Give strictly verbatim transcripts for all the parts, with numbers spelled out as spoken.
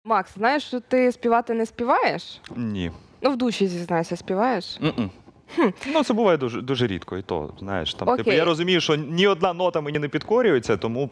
Макс, знаєш, що ти співати не співаєш? Ні. Ну, в душі, зізнайся, співаєш? М-м. Ну, це буває дуже, дуже рідко, і то, знаєш, там, типу, Окей. я розумію, що ні одна нота мені не підкорюється, тому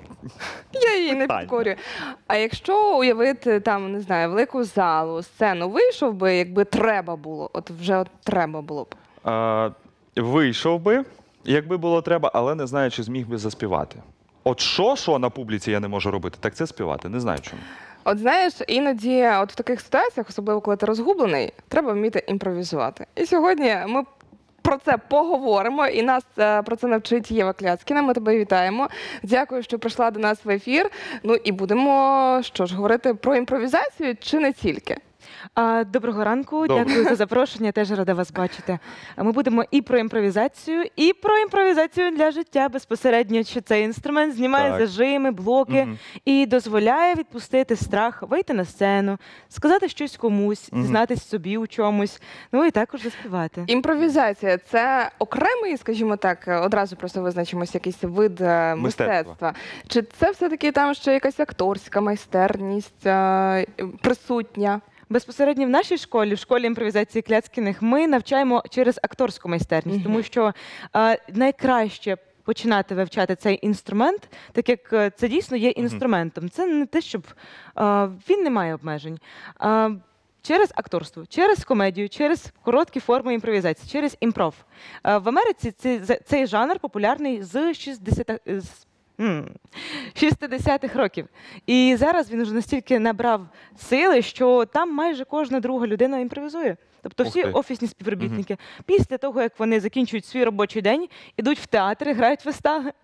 Я її не Питання. підкорюю. А якщо уявити, там, не знаю, велику залу, сцену, вийшов би, якби треба було? От вже от треба було б. а, вийшов би, якби було треба, але не знаю, чи зміг би заспівати. От що, що на публіці я не можу робити, так це співати. Не знаю чому. От знаєш, іноді от в таких ситуаціях, особливо коли ти розгублений, треба вміти імпровізувати. І сьогодні ми про це поговоримо, і нас е, про це навчить Єва Кляцкіна. Ми тебе вітаємо. Дякую, що прийшла до нас в ефір. Ну і будемо, що ж, говорити про імпровізацію чи не тільки? А, Доброго ранку, Добре. дякую за запрошення, теж рада вас бачити. А Ми будемо і про імпровізацію, і про імпровізацію для життя безпосередньо, що цей інструмент знімає Так. зажими, блоки Мгм. і дозволяє відпустити страх, вийти на сцену, сказати щось комусь, Мгм. дізнатись собі у чомусь, ну і також заспівати. Імпровізація – це окремий, скажімо так, одразу просто визначимося, якийсь вид е, Мистецтва. мистецтва. Чи це все-таки там ще якась акторська майстерність е, присутня? Безпосередньо в нашій школі, в школі імпровізації Кляцкіних, ми навчаємо через акторську майстерність, Мгм. тому що е, найкраще починати вивчати цей інструмент, так як е, це дійсно є інструментом. Це не те, щоб е, він не має обмежень. Е, Через акторство, через комедію, через короткі форми імпровізації, через імпров. Е, В Америці цей, цей жанр популярний з шістдесятих, з М, шістдесятих років. І зараз він вже настільки набрав сили, що там майже кожна друга людина імпровізує. Тобто Ух всі ти. офісні співробітники після того, як вони закінчують свій робочий день, ідуть в театри, грають вистави.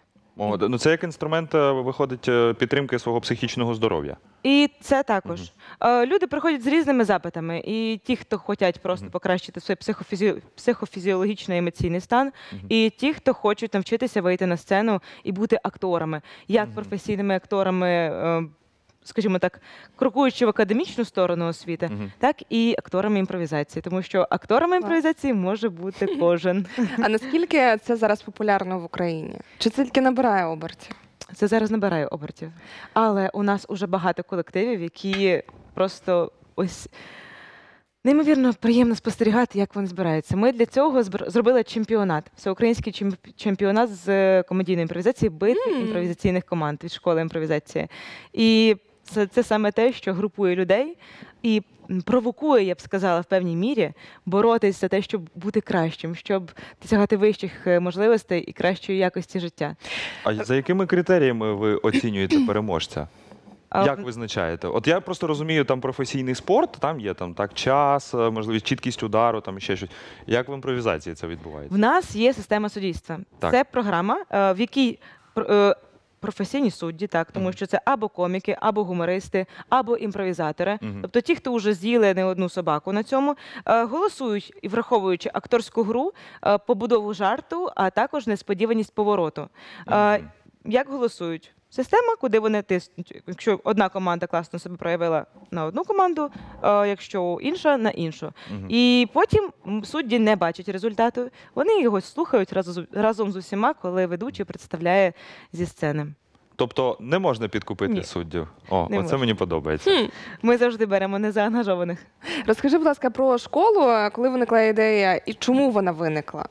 О, ну це як інструмент, е, виходить, е, підтримки свого психічного здоров'я. І це також. Е, Люди приходять з різними запитами. І ті, хто хочуть просто покращити свій психофізі... психофізіологічний емоційний стан, і ті, хто хочуть навчитися вийти на сцену і бути акторами. Як професійними акторами, е, скажімо так, крокуючи в академічну сторону освіти, Мгм. так і акторами імпровізації. Тому що акторами імпровізації може бути кожен. А наскільки це зараз популярно в Україні? Чи це тільки набирає обертів? Це зараз набирає обертів. Але у нас уже багато колективів, які просто ось неймовірно приємно спостерігати, як вони збираються. Ми для цього збр- зробили чемпіонат, всеукраїнський чемп- чемпіонат з е, комедійної імпровізації, битви Мм. імпровізаційних команд від школи імпровізації. І це, це саме те, що групує людей і м, провокує, я б сказала, в певній мірі боротися за те, щоб бути кращим, щоб досягати вищих е, можливостей і кращої якості життя. А за якими критеріями ви оцінюєте переможця? А Як в- визначаєте? От я просто розумію, там професійний спорт, там є там так час, е, можливість, чіткість удару, там ще щось. Як в імпровізації це відбувається? В нас є система суддівства. Так. Це програма, е, в якій пр- е, професійні судді, так, тому що це або коміки, або гумористи, або імпровізатори. Мгм. Тобто ті, хто вже з'їли не одну собаку на цьому, е, голосують, і враховуючи акторську гру, е, побудову жарту, а також несподіваність повороту. Е, Мгм. Як голосують? Система, куди вони тиснуть. Якщо одна команда класно себе проявила на одну команду, е, якщо інша на іншу. Мгм. І потім м, судді не бачать результату. Вони його слухають разом з- разом з усіма, коли ведучий представляє зі сцени. Тобто не можна підкупити Ні. суддів? О, Не оце можна. мені подобається. Хм. Ми завжди беремо незаангажованих. Розкажи, будь ласка, про школу, коли виникла ідея і чому вона виникла?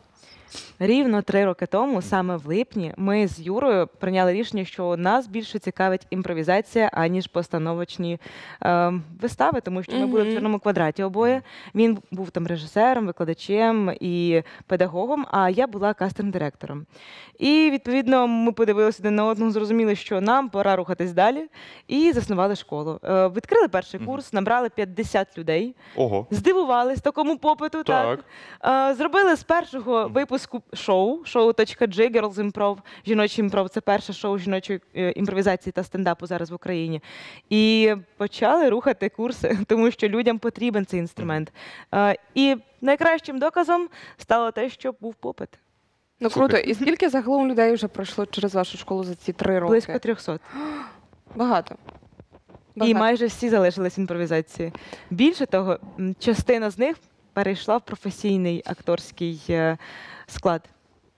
Рівно три роки тому, саме в липні, ми з Юрою прийняли рішення, що нас більше цікавить імпровізація, аніж постановочні е, вистави, тому що ми були в Мгм. «Чорному квадраті» обоє. Він був там режисером, викладачем і педагогом, а я була кастинг-директором. І, відповідно, ми подивилися один на одного, зрозуміли, що нам пора рухатись далі, і заснували школу. Е, Відкрили перший Мгм. курс, набрали п'ятдесят людей, Ого. здивувались такому попиту. Так. Е, Зробили з першого випуску шоу, шоу.джи, Girls Improv, жіночий імпров. Це перше шоу жіночої е, імпровізації та стендапу зараз в Україні. І почали рухати курси, тому що людям потрібен цей інструмент. Е, І найкращим доказом стало те, що був попит. Ну Супер. круто. І скільки загалом людей вже пройшло через вашу школу за ці три роки? Близько трьохсот. Багато. І Багато. майже всі залишились в імпровізації. Більше того, м, частина з них перейшла в професійний акторський е, склад.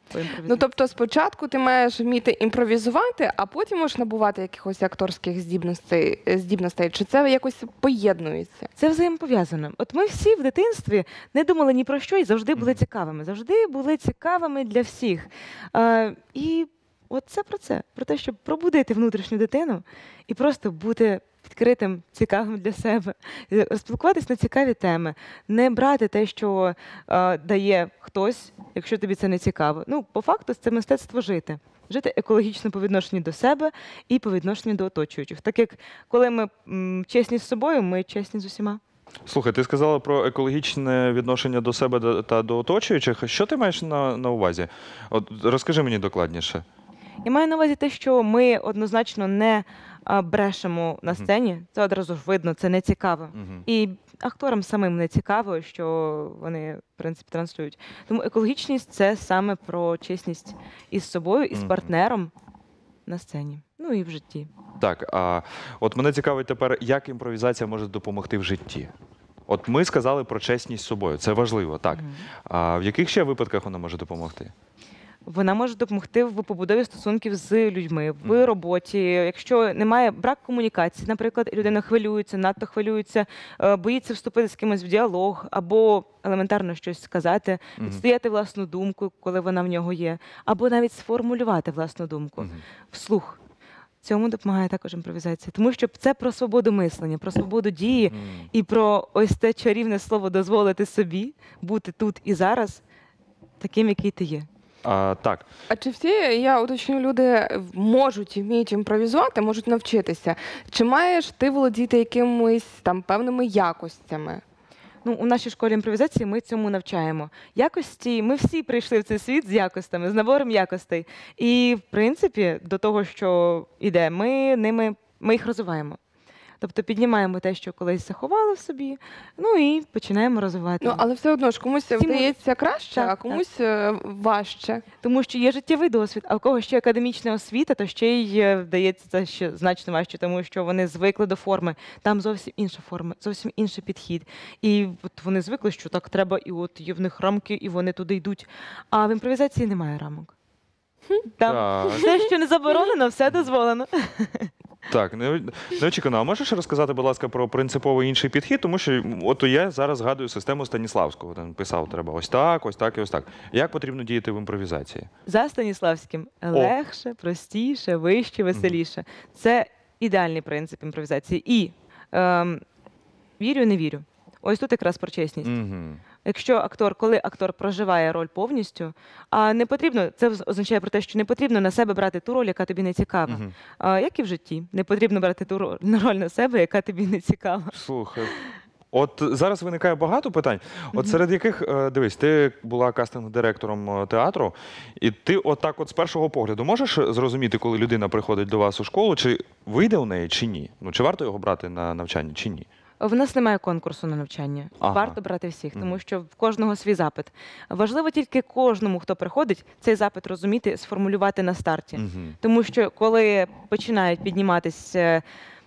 поімпровізуємо. Ну, тобто спочатку ти маєш вміти імпровізувати, а потім можеш набувати якихось акторських здібностей, здібностей. Чи це якось поєднується? Це взаємопов'язано. От ми всі в дитинстві не думали ні про що і завжди були Мгм. цікавими. Завжди були цікавими для всіх. А, і от це про це. Про те, щоб пробудити внутрішню дитину і просто бути відкритим, цікавим для себе, і розпілкуватись на цікаві теми, не брати те, що е, дає хтось, якщо тобі це не цікаво. Ну, по факту, це мистецтво жити. Жити екологічно по відношенню до себе і по відношенню до оточуючих. Так як коли ми м, чесні з собою, ми чесні з усіма. Слухай, ти сказала про екологічне відношення до себе до- та до оточуючих. Що ти маєш на, на увазі? От розкажи мені докладніше. Я маю на увазі те, що ми однозначно не а, брешемо на Мгм. сцені. Це одразу ж видно, це не цікаво. Мгм. І акторам самим не цікаво, що вони, в принципі, транслюють. Тому екологічність це саме про чесність із собою, і з Мгм. партнером на сцені. Ну і в житті. Так, а от мене цікавить тепер, як імпровізація може допомогти в житті. От ми сказали про чесність з собою, це важливо, так. Мгм. А в яких ще випадках вона може допомогти? Вона може допомогти в побудові стосунків з людьми, в Мгм. роботі. Якщо немає брак комунікації, наприклад, людина хвилюється, надто хвилюється, е, боїться вступити з кимось в діалог або елементарно щось сказати, Мгм. відстояти власну думку, коли вона в нього є, або навіть сформулювати власну думку Мгм. вслух. Цьому допомагає також імпровізація, тому що це про свободу мислення, про свободу дії Мгм. і про ось це чарівне слово дозволити собі бути тут і зараз таким, який ти є. А, так, А чи всі, я уточню, люди можуть і вміють імпровізувати, можуть навчитися? Чи маєш ти володіти якимись там певними якостями? Ну, у нашій школі імпровізації ми цьому навчаємо. Якості, ми всі прийшли в цей світ з якостями, з набором якостей. І, в принципі, до того, що йде, ми ними ми їх розвиваємо. Тобто піднімаємо те, що колись заховали в собі, ну і починаємо розвивати. Ну, але все одно ж комусь Всі можуть. вдається краще, Так, а так. комусь е, важче. Тому що є життєвий досвід, а в кого ще академічна освіта, то ще й е, вдається це ще значно важче, тому що вони звикли до форми. Там зовсім інша форма, зовсім інший підхід. І от вони звикли, що так треба, і от є в них рамки, і вони туди йдуть. А в імпровізації немає рамок. Там так, все, що не заборонено, все дозволено. так, не- неочікувано. А можеш розказати, будь ласка, про принципово інший підхід? Тому що от я зараз згадую систему Станіславського. Він писав, треба ось так, ось так і ось так. Як потрібно діяти в імпровізації? За Станіславським легше, простіше, вище, веселіше. Це ідеальний принцип імпровізації. І ем, вірю, не вірю. Ось тут якраз про чесність. Угу. Якщо актор, коли актор проживає роль повністю, а не потрібно, це вз- означає про те, що не потрібно на себе брати ту роль, яка тобі не цікава. Угу. А, як і в житті, не потрібно брати ту ро- на роль на себе, яка тобі не цікава. Слухай. От зараз виникає багато питань, от Мгм. серед яких, е, дивись, ти була кастинг-директором е, театру, і ти отак от з першого погляду можеш зрозуміти, коли людина приходить до вас у школу, чи вийде у неї, чи ні? Ну, чи варто його брати на навчання, чи ні? В нас немає конкурсу на навчання. Ага. Варто брати всіх, тому Мгм. що в кожного свій запит. Важливо тільки кожному, хто приходить, цей запит розуміти, сформулювати на старті. Угу. Тому що коли починають підніматися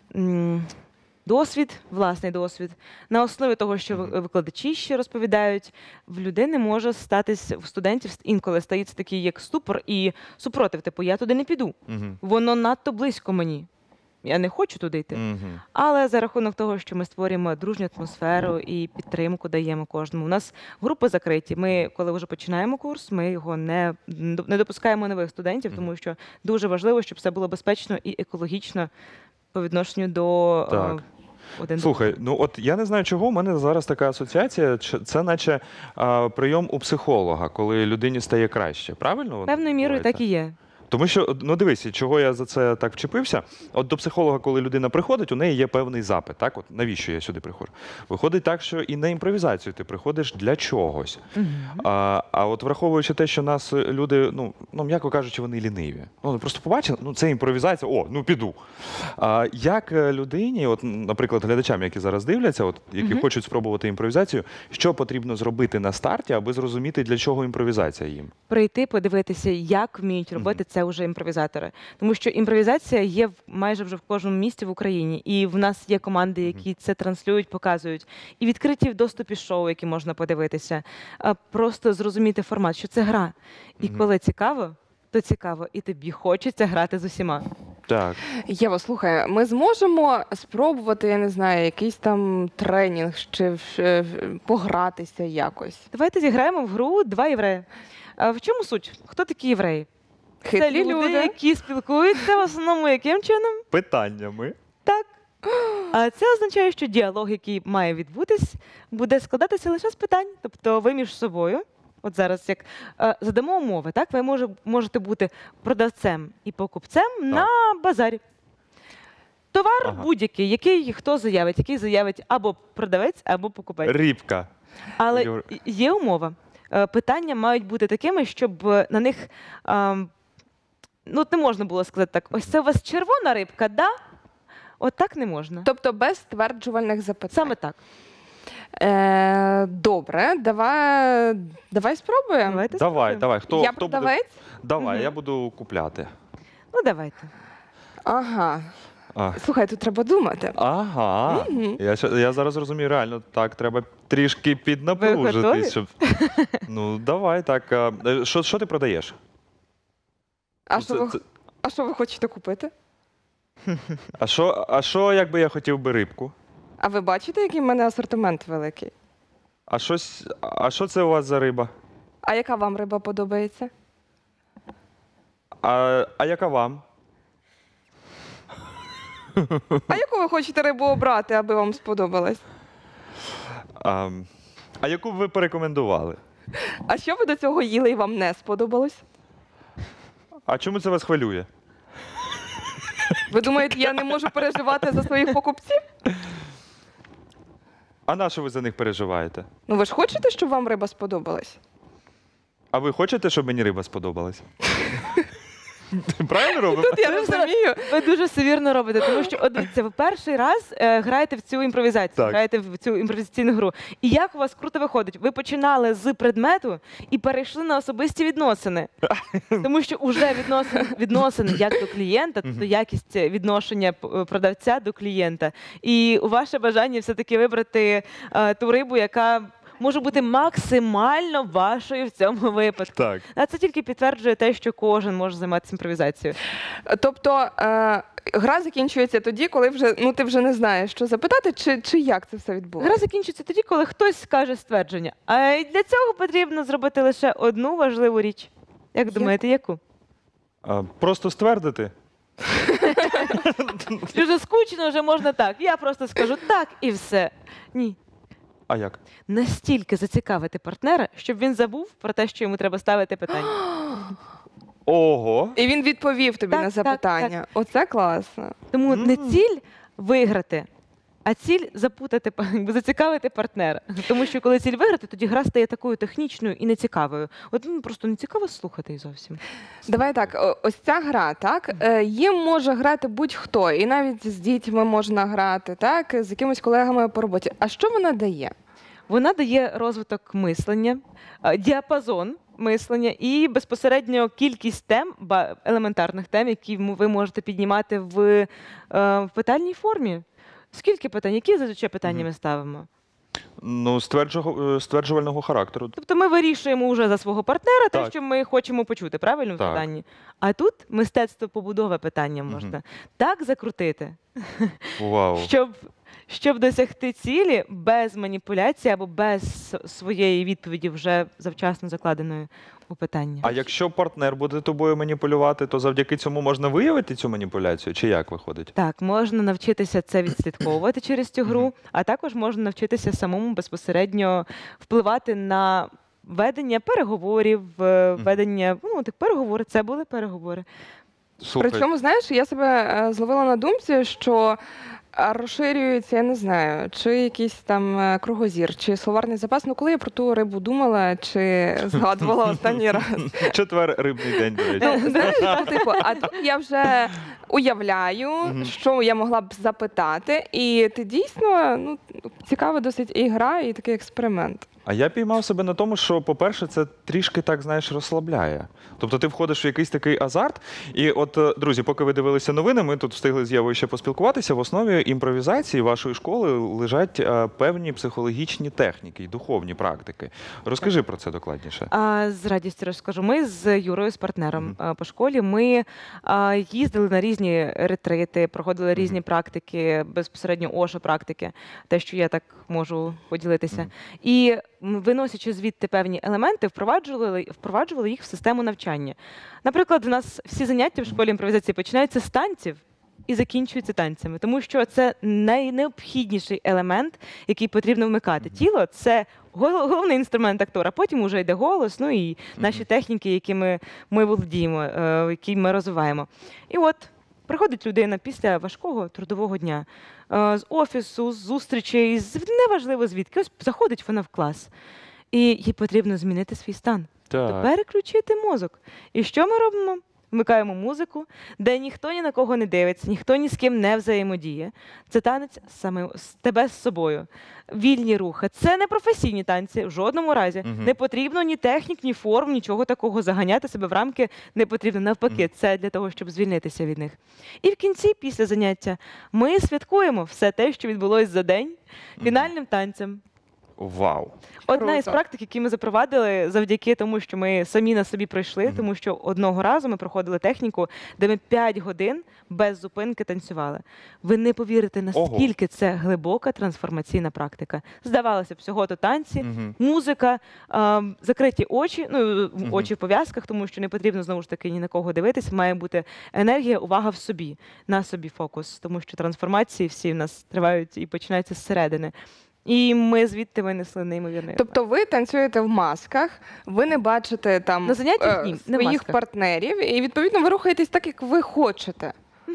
м, досвід, власний досвід, на основі того, що ви- Мгм. викладачі ще розповідають, в людини може статись, в студентів інколи стається такий як ступор і супротив, типу, я туди не піду. Угу. Воно надто близько мені. Я не хочу туди йти. Угу. Але за рахунок того, що ми створюємо дружню атмосферу і підтримку даємо кожному. У нас групи закриті. Ми, коли вже починаємо курс, ми його не, не допускаємо нових студентів, тому що дуже важливо, щоб все було безпечно і екологічно по відношенню до Так. е, один до Слухай, ну от я не знаю, чого у мене зараз така асоціація. чи- Це наче а, прийом у психолога, коли людині стає краще. Правильно? воно певною мірою відбувається? так і є. Тому що, ну дивись, чого я за це так вчепився. От до психолога, коли людина приходить, у неї є певний запит. Так, от навіщо я сюди приходжу? Виходить так, що і на імпровізацію ти приходиш для чогось. Мгм. А, а от враховуючи те, що нас люди, ну, ну м'яко кажучи, вони ліниві. Ну, вони просто побачили, ну це імпровізація, о, ну піду. А як е, людині, от, наприклад, глядачам, які зараз дивляться, от, які Мгм. хочуть спробувати імпровізацію, що потрібно зробити на старті, аби зрозуміти, для чого імпровізація їм? Прийти, подивитися, як вміють робити Мгм. це це вже імпровізатори. Тому що імпровізація є в- майже вже в кожному місті в Україні. І в нас є команди, які це транслюють, показують. І відкриті в доступі шоу, які можна подивитися. А просто зрозуміти формат, що це гра. І Мгм. коли цікаво, то цікаво. І тобі хочеться грати з усіма. Так. Єва, слухай, ми зможемо спробувати, я не знаю, якийсь там тренінг чи в- е, в- погратися якось. Давайте зіграємо в гру «Два євреї». А в чому суть? Хто такі євреї? Це Хитрі люди, люди. які спілкуються в основному яким чином? Питаннями. Так. А це означає, що діалог, який має відбутись, буде складатися лише з питань. Тобто ви між собою, от зараз як е, задамо умови, так? Ви може, можете бути продавцем і покупцем на базарі. Товар Ага. будь-який, який хто заявить, який заявить або продавець, або покупець. Рибка. Але Юр- є умова. Е, Питання мають бути такими, щоб е, на них ем, ну, от не можна було сказати так: ось це у вас червона рибка, да? От так не можна. Тобто без стверджувальних запитань. Саме так. Е, добре, давай, давай спробуємо. Давайте Давай, спробуємо. давай. Хто, я хто буде? продавець? Давай, Мгм. я буду купляти. Ну, давайте. Ага. А. Слухай, тут треба думати. Ага. Мгм. Я, ща- я зараз розумію, реально, так, треба трішки Ви готові? піднапружитись. Щоб... Ну, давай, так. а, е, Що, що ти продаєш? А Ну, що це- ви, це- а що ви хочете купити? А що, а що, якби я хотів би рибку? А ви бачите, який в мене асортимент великий? А щось, а що це у вас за риба? А яка вам риба подобається? А, а яка вам? А яку ви хочете рибу обрати, аби вам сподобалось? А, а яку б ви порекомендували? А що ви до цього їли і вам не сподобалось? А чому це вас хвилює? Ви думаєте, я не можу переживати за своїх покупців? А на що ви за них переживаєте? Ну ви ж хочете, щоб вам риба сподобалась? А ви хочете, щоб мені риба сподобалась? Правильно робимо? Тут я розумію. Ви дуже все вірно робите, тому що от дивіться, ви перший раз е, граєте в цю імпровізацію, Так. граєте в цю імпровізаційну гру. І як у вас круто виходить? Ви починали з предмету і перейшли на особисті відносини. Тому що вже відносини, відносини як до клієнта, тобто якість відношення п- продавця до клієнта. І ваше бажання все-таки вибрати е, ту рибу, яка може бути максимально вашою в цьому випадку. Так. А це тільки підтверджує те, що кожен може займатися імпровізацією. Тобто е, гра закінчується тоді, коли вже ну ти вже не знаєш, що запитати, чи, чи як це все Гра відбувається? закінчиться тоді, коли хтось скаже ствердження. А й для цього потрібно зробити лише одну важливу річ. Як думаєте, яку? А, просто ствердити. Дуже скучно, вже можна так. Я просто скажу так і все. Ні. А як? Настільки зацікавити партнера, щоб він забув про те, що йому треба ставити питання. Ого. І він відповів тобі Так, на так, запитання. Оце класно. Тому не Мгм. ціль виграти, а ціль запутати, якби зацікавити партнера. Тому що коли ціль виграти, тоді гра стає такою технічною і нецікавою. От ну, просто не цікаво слухати її зовсім. Давай так, о- ось ця гра, так? е, Їм може грати будь-хто, і навіть з дітьми можна грати, так? З якимись колегами по роботі. А що вона дає? Вона дає розвиток мислення, е, діапазон мислення і безпосередньо кількість тем, ба- елементарних тем, які м- ви можете піднімати в, е, в питальній формі. Скільки питань? Які зазвичай питання Мгм. ми ставимо? Ну, стверджу- е, стверджувального характеру. Тобто ми вирішуємо вже за свого партнера те, Так. що ми хочемо почути, правильно в Так. питанні? А тут мистецтво побудови питання Мгм. можна так закрутити, Вау. щоб, щоб досягти цілі без маніпуляції або без с- своєї відповіді вже завчасно закладеної у питання. А якщо партнер буде тобою маніпулювати, то завдяки цьому можна виявити цю маніпуляцію? Чи як виходить? Так, можна навчитися це відслідковувати через цю гру, Мгм. а також можна навчитися самому безпосередньо впливати на ведення переговорів, е, Мгм. ведення, ну, так, переговори, це були переговори. Слухай, Причому, знаєш, я себе е, зловила на думці, що е, розширюється, я не знаю, чи якийсь там е, кругозір, чи словарний запас. Ну, коли я про ту рибу думала, чи згадувала останній раз. четвер рибний день, до речі. Ну, знаєш, ну, типу, а тут я вже уявляю, Мгм. що я могла б запитати, і ти дійсно, ну, цікава досить і гра, і такий експеримент. А я піймав себе на тому, що, по-перше, це трішки так, знаєш, розслабляє. Тобто ти входиш в якийсь такий азарт. І от, е, друзі, поки ви дивилися новини, ми тут встигли з Євою ще поспілкуватися. В основі імпровізації вашої школи лежать е, певні психологічні техніки і духовні практики. Розкажи про це докладніше. А, з радістю розкажу. Ми з Юрою, з партнером а, по школі, ми а, їздили на різні ретрити, проходили різні практики, безпосередньо ОШО практики, те, що я так можу поділитися. І м, виносячи звідти певні елементи, впроваджували, впроваджували їх в систему навчання. Наприклад, у нас всі заняття в школі імпровізації починаються з танців і закінчуються танцями, тому що це найнеобхідніший елемент, який потрібно вмикати. Тіло – це гол- головний інструмент актора, потім вже йде голос, ну і наші техніки, якими ми володіємо, е, які ми розвиваємо. І от приходить людина після важкого трудового дня, е, з офісу, з зустрічей, з неважливо звідки, ось заходить вона в клас, і їй потрібно змінити свій стан. Так. Переключити мозок. І що ми робимо? Вмикаємо музику, де ніхто ні на кого не дивиться, ніхто ні з ким не взаємодіє. Це танець саме з тебе з собою. Вільні рухи. Це не професійні танці в жодному разі. Мгм. Не потрібно ні технік, ні форм, нічого такого. Заганяти себе в рамки не потрібно. Навпаки, Мгм. це для того, щоб звільнитися від них. І в кінці, після заняття, ми святкуємо все те, що відбулось за день, фінальним танцем. Вау. Одна із Круто. практик, які ми запровадили завдяки тому, що ми самі на собі пройшли, Мгм. тому що одного разу ми проходили техніку, де ми п'ять годин без зупинки танцювали. Ви не повірите, наскільки це глибока трансформаційна практика. Здавалося б, всього-то танці, Мгм. музика, а, закриті очі, ну Мгм. очі в пов'язках, тому що не потрібно знову ж таки ні на кого дивитися. Має бути енергія, увага в собі, на собі фокус, тому що трансформації всі в нас тривають і починаються зсередини. І ми звідти винесли неймовірний. Тобто ви танцюєте в масках, ви не бачите там На заняттях е, ні, не в своїх масках. партнерів, і відповідно ви рухаєтесь так, як ви хочете.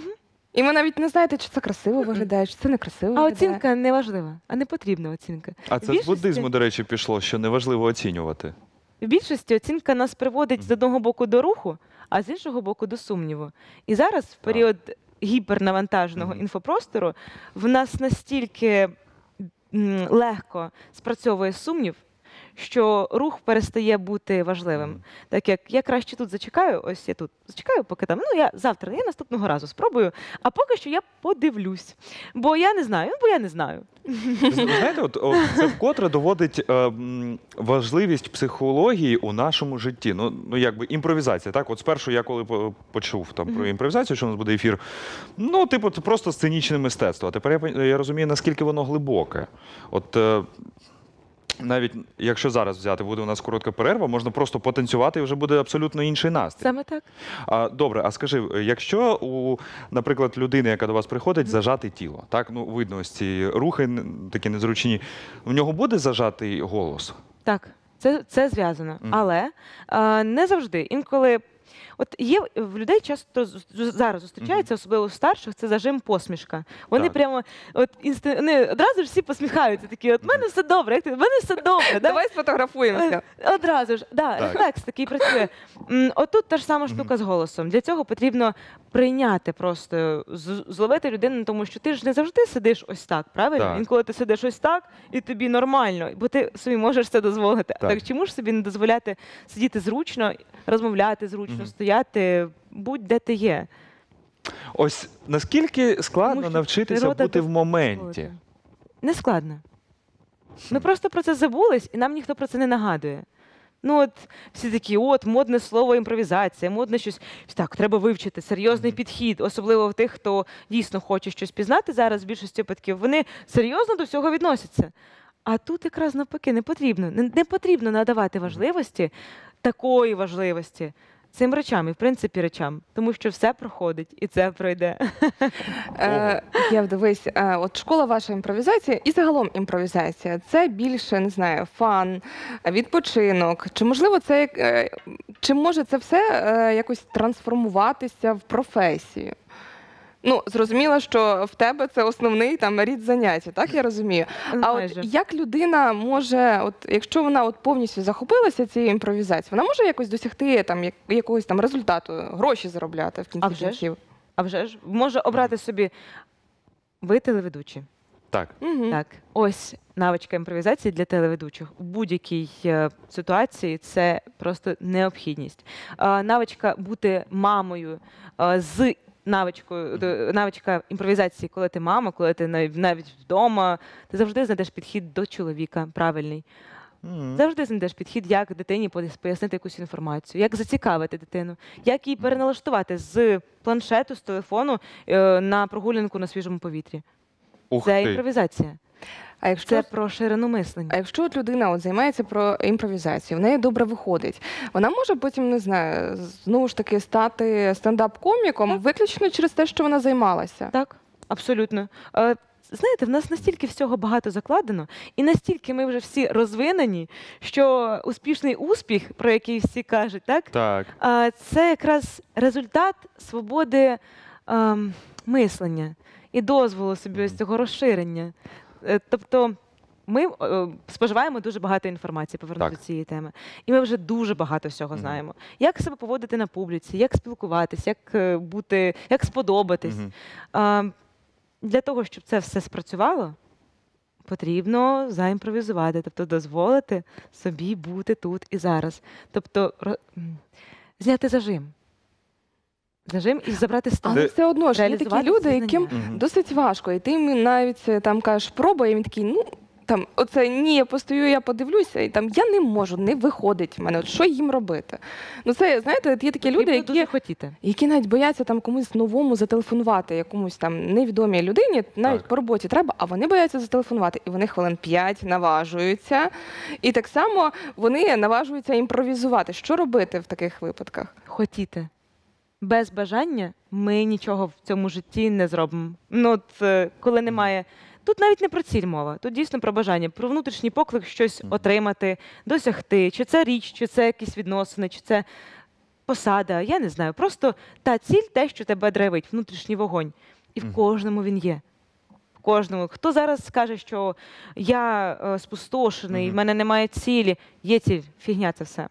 І ви навіть не знаєте, чи це красиво виглядає, чи це не красиво А виглядає. оцінка не важлива, а не потрібна оцінка. А В це з більшості- буддизму, до речі, пішло, що неважливо оцінювати. В більшості оцінка нас приводить з одного боку до руху, а з іншого боку до сумніву. І зараз, в період гіпернавантаженого Мгм. інфопростору, в нас настільки м, легко спрацьовує сумнів, що рух перестає бути важливим. Мгм. Так як я краще тут зачекаю, ось я тут зачекаю, поки там, ну я завтра, я наступного разу спробую, а поки що я подивлюсь. Бо я не знаю, бо я не знаю. Ви знаєте, от, от це вкотре доводить е, м, важливість психології у нашому житті. Ну, ну якби імпровізація. Так, от спершу я коли по- почув там про імпровізацію, що у нас буде ефір. Ну, типу, це просто сценічне мистецтво. А тепер я, пон- я розумію, наскільки воно глибоке. От е, навіть якщо зараз взяти, буде у нас коротка перерва, можна просто потанцювати і вже буде абсолютно інший настрій. Саме так. А, добре, а скажи, якщо у, наприклад, людини, яка до вас приходить, зажати тіло, так, ну видно ось ці рухи н- такі незручні, в нього буде зажатий голос? Так, це, це зв'язано. Мгм. Але а, не завжди. Інколи. От є в людей часто з- з- зараз зустрічається, особливо у старших, це зажим посмішка. Вони Так. прямо от інсти... вони одразу ж всі посміхаються, такі, от в мене все добре, як ти? В мене все добре. Да? Давай сфотографуємося. Е, Одразу ж, да, Так. рефлекс такий працює. М, Отут та ж сама штука з голосом. Для цього потрібно прийняти просто, з- зловити людину, на тому що ти ж не завжди сидиш ось так, правильно? Так. Інколи ти сидиш ось так, і тобі нормально, бо ти собі можеш це дозволити. Так. Так чому ж собі не дозволяти сидіти зручно, розмовляти зручно, Мгм. стояти будь-де ти є? Ось наскільки складно Тому що навчитися природа бути в дозволила. моменті? Не складно. Ми просто про це забулись, і нам ніхто про це не нагадує. Ну от всі такі, от модне слово імпровізація, модне щось. Так, треба вивчити серйозний підхід, особливо в тих, хто дійсно хоче щось пізнати зараз, в більшості випадків, вони серйозно до всього відносяться. А тут якраз навпаки не потрібно. Не, не потрібно надавати важливості, такої важливості цим речам і, в принципі, речам, тому що все проходить і це пройде. Е, Єв, дивись, е, от школа ваша імпровізація і загалом імпровізація це більше, не знаю, фан, відпочинок. Чи можливо це як- е, чи може це все е, якось трансформуватися в професію? Ну, зрозуміло, що в тебе це основний там рід заняття, так я розумію. А от Майже. як людина може, от якщо вона от повністю захопилася цією імпровізацією, вона може якось досягти там як- якогось там результату, гроші заробляти в кінці А вже ж. кінців? А вже ж може обрати собі, ви телеведучі. Так. Мгм. Так, ось навичка імпровізації для телеведучих. У будь-якій е, ситуації це просто необхідність. Е, навичка бути мамою е, з навичкою, д- навичка імпровізації, коли ти мама, коли ти нав- навіть вдома, ти завжди знайдеш підхід до чоловіка правильний. Мгм. Завжди знайдеш підхід, як дитині пояс- пояснити якусь інформацію, як зацікавити дитину, як її переналаштувати з планшету, з телефону е, на прогулянку на свіжому повітрі. Ух Це ти. імпровізація. А якщо Це про ширину мислення. А якщо от людина от займається про імпровізацію, в неї добре виходить, вона може потім, не знаю, знову ж таки стати стендап-коміком виключно через те, що вона займалася. Так, абсолютно. Е, Знаєте, в нас настільки всього багато закладено, і настільки ми вже всі розвинені, що успішний успіх, про який всі кажуть, так, Так. а, це якраз результат свободи ем, мислення і дозволу собі ось цього розширення. Е, Тобто ми е, споживаємо дуже багато інформації, повернути Так. до цієї теми. І ми вже дуже багато всього Мгм. знаємо. Як себе поводити на публіці, як спілкуватись, як е, бути, як сподобатись. Мгм. А, Для того, щоб це все спрацювало, потрібно заімпровізувати, тобто дозволити собі бути тут і зараз. Тобто ро- м, зняти зажим. Зажим і забрати стан. Але Ти- все одно ж є такі Реалізувати люди, ці яким знання. Мгм. досить важко. І ти їм навіть е, там кажеш, пробуй, і він такий, ну там, оце ні, я постою, я подивлюся, і там я не можу, не виходить в мене. От що їм робити? Ну це знаєте, от є такі люди, Потрібно які, дуже хотіти. які навіть бояться там комусь новому зателефонувати, якомусь там невідомій людині, навіть Так. по роботі треба, а вони бояться зателефонувати. І вони хвилин п'ять наважуються. І так само вони наважуються імпровізувати. Що робити в таких випадках? Хотіти. Без бажання ми нічого в цьому житті не зробимо. Ну, от, е, коли немає. Тут навіть не про ціль мова, тут дійсно про бажання, про внутрішній поклик щось Мгм. отримати, досягти. Чи це річ, чи це якісь відносини, чи це посада, я не знаю. Просто та ціль, те, що тебе драйвить, внутрішній вогонь. І в Мгм. кожному він є. В кожному. Хто зараз скаже, що я е, спустошений, в Мгм. мене немає цілі, є ціль, фігня це все.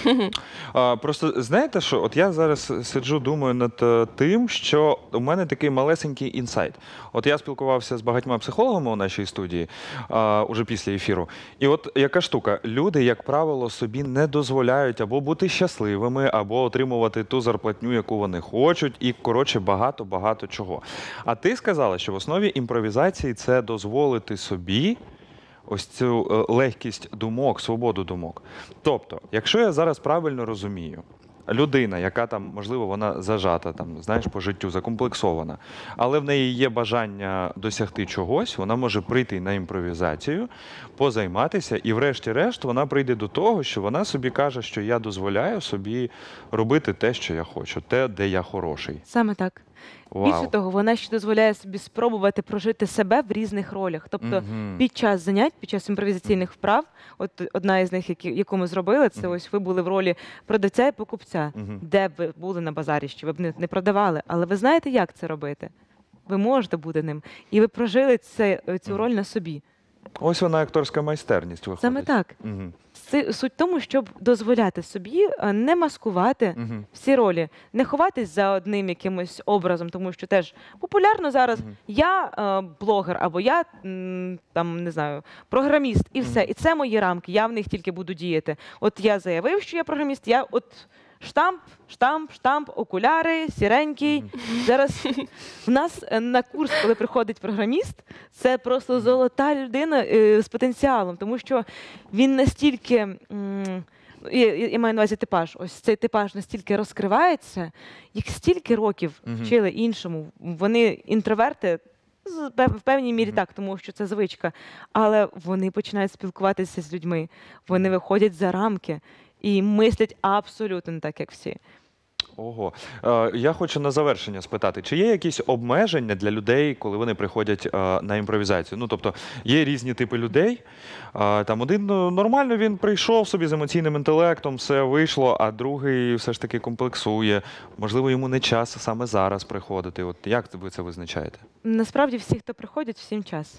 А, просто знаєте, що от я зараз сиджу, думаю над е, тим, що у мене такий малесенький інсайт. От я спілкувався з багатьма психологами у нашій студії а, уже після ефіру. І от яка штука, люди, як правило, собі не дозволяють або бути щасливими, або отримувати ту зарплатню, яку вони хочуть, і коротше багато-багато чого. А ти сказала, що в основі імпровізації це дозволити собі ось цю е, легкість думок, свободу думок. Тобто, якщо я зараз правильно розумію, людина, яка там, можливо, вона зажата, там, знаєш, по життю, закомплексована, але в неї є бажання досягти чогось, вона може прийти на імпровізацію, позайматися, і врешті-решт вона прийде до того, що вона собі каже, що я дозволяю собі робити те, що я хочу, те, де я хороший. Саме так. Вау. Більше того, вона ще дозволяє собі спробувати прожити себе в різних ролях. Тобто Мгм. під час занять, під час імпровізаційних вправ, от одна із них, які, яку ми зробили, це Мгм. ось ви були в ролі продавця і покупця. Мгм. Де б ви були на базарі, що ви б не, не продавали, але ви знаєте, як це робити. Ви можете бути ним. І ви прожили це, цю Мгм. роль на собі. Ось вона акторська майстерність виходить. Саме так. Мгм. Си- Суть в тому, щоб дозволяти собі е, не маскувати Мгм. всі ролі, не ховатись за одним якимось образом, тому що теж популярно зараз Мгм. я е, блогер або я м, там не знаю, програміст, і все. Мгм. І це мої рамки. Я в них тільки буду діяти. От я заявив, що я програміст, я от. Штамп, штамп, штамп, окуляри, сіренький. Мгм. Зараз в нас е, на курс, коли приходить програміст, це просто золота людина е, з потенціалом, тому що він настільки, м, я, я я маю на увазі типаж, ось цей типаж настільки розкривається, їх стільки років Мгм. вчили іншому. Вони інтроверти. з- пев- В певній мірі Мгм. так, тому що це звичка. Але вони починають спілкуватися з людьми, вони виходять за рамки і мислять абсолютно не так, як всі. Ого. Е, я хочу на завершення спитати, чи є якісь обмеження для людей, коли вони приходять е, на імпровізацію? Ну, тобто, є різні типи людей. Е, там один ну, нормально він прийшов собі з емоційним інтелектом, все вийшло, а другий все ж таки комплексує. Можливо, йому не час саме зараз приходити. От як ви це визначаєте? Насправді всі, хто приходять, всім час.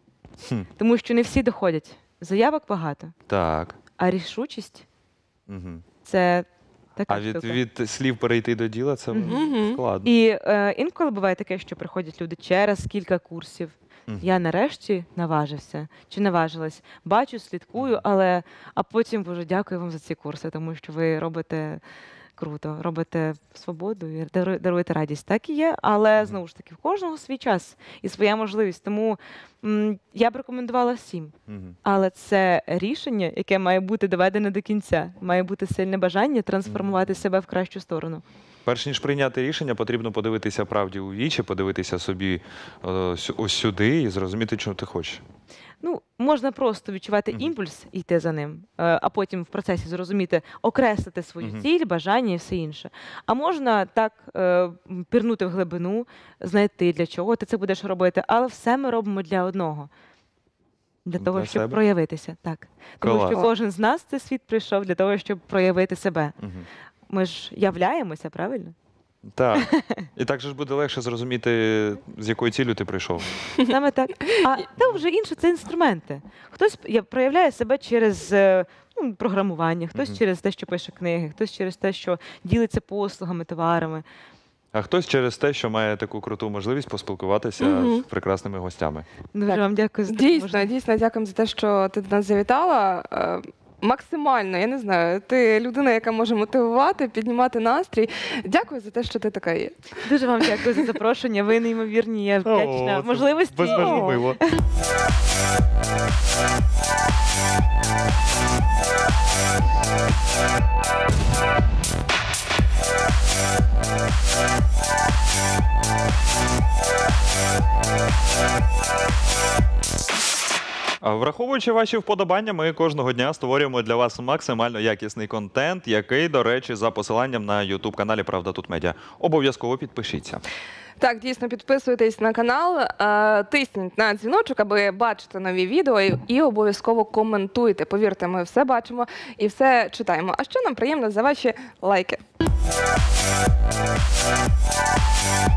Хм. Тому що не всі доходять. Заявок багато, Так. а рішучість Угу. це така А від, штука. від слів перейти до діла це Мгм. Мгм. складно. І е, інколи буває таке, що приходять люди через кілька курсів, Мгм. Я нарешті наважився чи наважилась. Бачу, слідкую, але а потім, Боже, дякую вам за ці курси, тому що ви робите круто, робите свободу і дару- даруєте радість. Так і є, але Мгм. знову ж таки, в кожного свій час і своя можливість. Тому м, я б рекомендувала всім. Мгм. Але це рішення, яке має бути доведене до кінця, має бути сильне бажання трансформувати себе в кращу сторону. Перш ніж прийняти рішення, потрібно подивитися правді у вічі, подивитися собі е, сю- ось сюди і зрозуміти, чого ти хочеш. Ну, можна просто відчувати Мгм. імпульс і йти за ним, е, а потім в процесі зрозуміти, окреслити свою Мгм. ціль, бажання і все інше. А можна так е, м, пірнути в глибину, знайти, для чого ти це будеш робити, але все ми робимо для одного. Для того, Для щоб себе? проявитися. Так. Тому Клас. що кожен з нас в цей світ прийшов для того, щоб проявити себе. Мгм. Ми ж являємося, правильно? Так. І так же ж буде легше зрозуміти, з якою ціллю ти прийшов. Саме так. А те вже інше це інструменти. Хтось я- проявляє себе через е, ну, програмування, хтось Мгм. через те, що пише книги, хтось через те, що ділиться послугами, товарами. А хтось через те, що має таку круту можливість поспілкуватися Мгм. з прекрасними гостями. Дуже Так. вам дякую за таку Дійсно, можливість. дійсно, дякуємо за те, що ти до нас завітала. Е, Максимально, я не знаю, ти людина, яка може мотивувати, піднімати настрій. Дякую за те, що ти така є. Дуже вам дякую за запрошення. Ви неймовірні. Я вдячна можливості. Безмежно мило. А Враховуючи ваші вподобання, ми кожного дня створюємо для вас максимально якісний контент, який, до речі, за посиланням на ютуб каналі Правда тут медіа. Обов'язково підпишіться. Так, дійсно, підписуйтесь на канал, е, тисніть на дзвіночок, аби бачити нові відео, і, і обов'язково коментуйте. Повірте, ми все бачимо і все читаємо. А ще нам приємно за ваші лайки.